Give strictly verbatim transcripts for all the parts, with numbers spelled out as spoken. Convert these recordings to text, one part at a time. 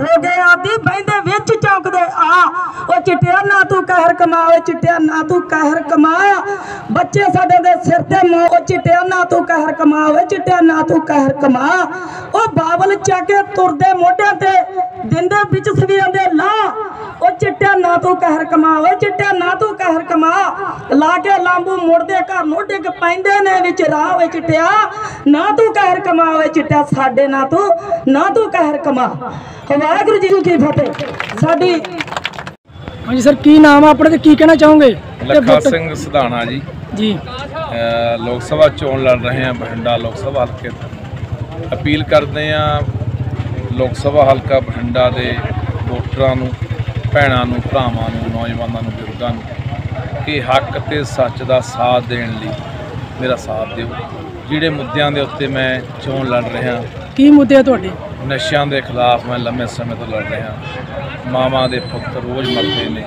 हो गए आदि बहिंदे विच चौंकदे आ ओ चिट्टिया ना तू कहर कमा ओ चिट्टिया ना तू कहर कमा बच्चे साडे दे सिर ते मां ओ चिट्टिया ना तू कहर कमा ओ चिट्टिया ना तू कहर कमा ओ बावल चाके तुरदे मोढियां ते दिंदे विच सवीरां दे ला ओ चिट्टिया ना तू कहर कमा ओ चिट्टिया ना तू कहर कमा ला के लांबू मुड़दे घर नु डिग पैंदे ने विच राह ओ चिट्टिया ना तू कहर कमा ओ चिट्टिया साडे ना तू ना तू कहर कमा। वाहिगुरू जी की फतेह। साडी हाँ जी सर की नाम है अपने ते की कहना चाहोगे? लखा सिंह सधाना जी जी लोक सभा चोन लड़ रहे हैं बठिंडा लोक सभा हल्के। अपील करते हैं लोक सभा हल्का बठिंडा के वोटरां नूं भैणां नूं भरावां नूं नौजवानां नूं बुजुर्गां नूं कि हक ते सच का साथ देण लई मेरा साथ दिओ। जिहड़े मुद्दों के उत्ते मैं चोन लड़ रहा की मुद्दे है तुहाडे? नशियां के खिलाफ मैं लंबे समय तो लड़ रहा। मावां दे पुत्त रोज़ मरदे ने।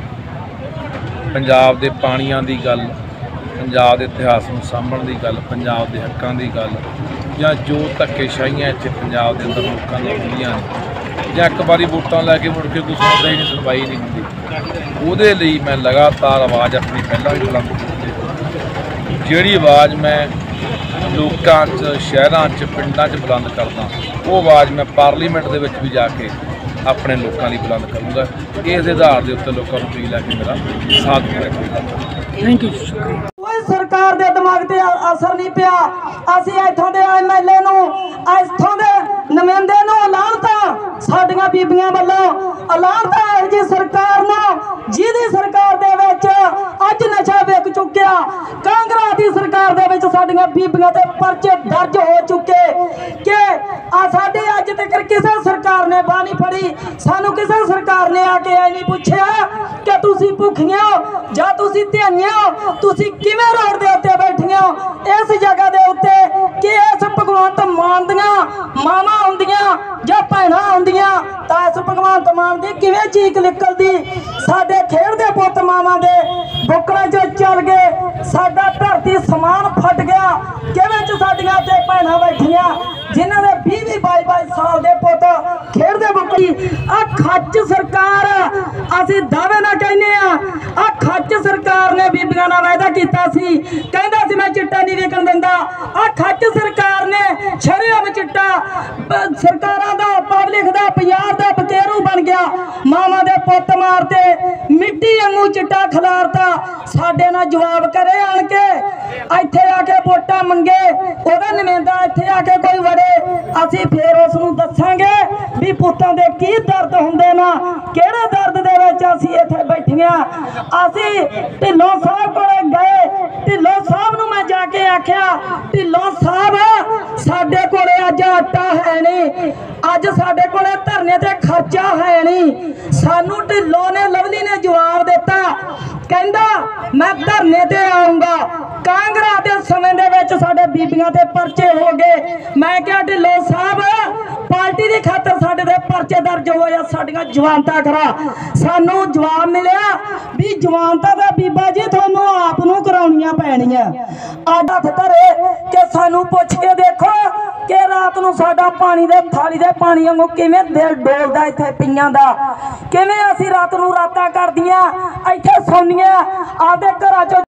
पंजाब के पानियां की गल, पंजाब के इतिहास को सामभण की गल, पंजाब के हकों की गल या जो धक्केशाहियां इत्थे पंजाब के अंदर लोगों दी होंदियां ने या एक बारी वोटां लैके मुड़ के कोई सुनदा ही नहीं, सुनवाई नहीं होंदी। उहदे लई मैं लगातार आवाज़ अपनी पहलां भी बुलंद की। जिहड़ी आवाज़ मैं लोकां च शहरां च पिंडां च बुलंद करदा वो आवाज़ मैं पार्लीमेंट दे विच भी जाके अपने लोगों की बुलंद करूँगा। इस आधार के उत्ते लोगों को अपील है कि मेरा साथ दें। Thank you. कोई सरकार दे दिमाग ते असर नहीं पिया। असीं इत्थों दे एम एल ए नूं इत्थों दे नुमाइंदे नूं लानता साडियां बीबियां वल्लों लानता है जी सरकार नूं जिहदी सरकार दे विच अज नशा विक चुक्या। कांग्रेस दी सरकार दे विच साडियां बीबियां ते परचे दर्ज हो चुके कि आ साडी अज तक किसी सरकार ने बाह नहीं फड़ी। सानू किसी सरकार ने आके ऐ नहीं पूछया कि तुसी भुखियां जां तुसी ध्यानियां तुसी किवें रोड दे उत्ते बैठियां इस जगह दे उत्ते कि इस भगवंत मान दियां मावां हुंदियां जां भैणां हुंदियां तां इस भगवंत मान दी किवें चीक निकलदी। साडे खेड़दे पुत्त मावां दे बुकड़े च चल गए, साडा धरती समान फट गया। किवें च साडियां ते भैणां बैठियां जिन्हां दे बीस बीस बाईस बाईस साल दे पुत्त खेड़दे बुकड़ी। आ खच सरकार असीं दावे ना कहने आ खच सरकार ने बीबियां नाल वायदा कीता सी, कहंदा सी मैं चिट्टा नहीं विकण दिंदा। आ खच सरकार ने शरेआम चिट्टा सरकारां दा पब्लिक दा पंजाब दा बकेरू बन गया। मावां दे पुत्त मारते मिट्टी वांगू चिट्टा खिलारता। साडे नाल जवाब करे आण के इत्थे आके वोटां मंगे ओहदा नुमाइंदा इत्थे आके कोई वड़े असीं फिर उस नूं दस्सांगे भी पुत्तां दे की दर्द हुंदे ना किहड़े दर्द दे विच असीं इत्थे बैठियां। असीं ढिल्लों साहब कोले गए, ढिल्लों साहब नूं मैं जाके आख्या ढिल्लों साहब साडे कोले अज आटा है नहीं, अज साडे कोले धरने ते खर्चा है नहीं। सानू ढिल्लों ने लवली ने जवाब दिता कहंदा मैं धरने ते आऊंगा। कांगड़ा दे समय दे विच साडे बीबियां ते परचे हो गए। मैं क्या ढिल्लों साहब पार्टी की खातर साडे दे परचे दर्ज होया साडियां जवानता करा। सानू जवाब मिलिया भी जवानता दा बीबा जी तुहानू आप नू कराउणियां पैणियां। अज हत्थ धरे कि सानू पुछ के देखो कि रात नू साडा पानी दे थाली दे पानी वांगू किवें दिल डोलदा इत्थे पईयां दा, किवें असीं रात नू रातां करदियां इत्थे सौंदियां आदे घरां चों